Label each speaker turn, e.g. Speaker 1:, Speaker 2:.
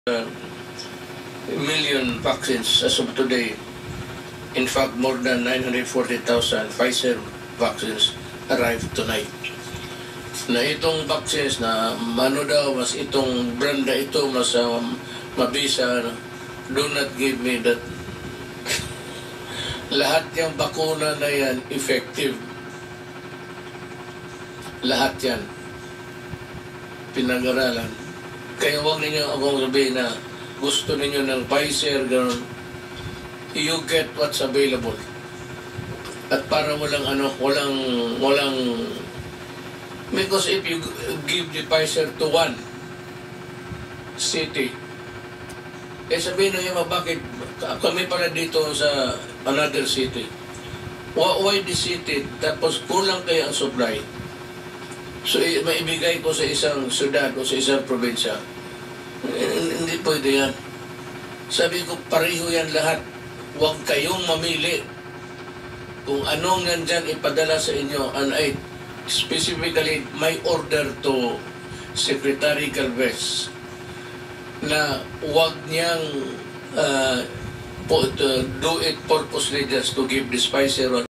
Speaker 1: million vaccines as of today. In fact, more than 940,000 Pfizer vaccines arrived tonight. Na itong vaccines na ano daw, mas itong brand na ito, mas mabisa, do not give me that. Lahat yung bakuna na yan, effective. Lahat yan. Pinag-aralan. Kaya huwag ninyo akong sabihin na gusto ninyo ng Pfizer, gano'n. You get what's available. At para walang because if you give the Pfizer to one city, sabihin nyo yung bakit kami pala dito sa another city. Why the city? Tapos kulang kayo ang supply. So maibigay ko sa isang syudad o sa isang probinsya. Hindi pwede yan. Sabi ko, pareho yan lahat. Huwag kayong mamili kung anong nandyan ipadala sa inyo. And I specifically, my order to Secretary Calves na huwag niyang do it purposely just to give this Pfizer